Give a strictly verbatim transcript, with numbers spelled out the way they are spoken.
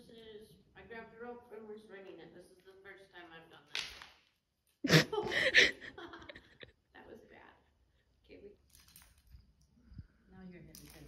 is, I grabbed a rope and we're swinging it. This is the first time I've done that. That was bad. Okay, we. Now you're hitting.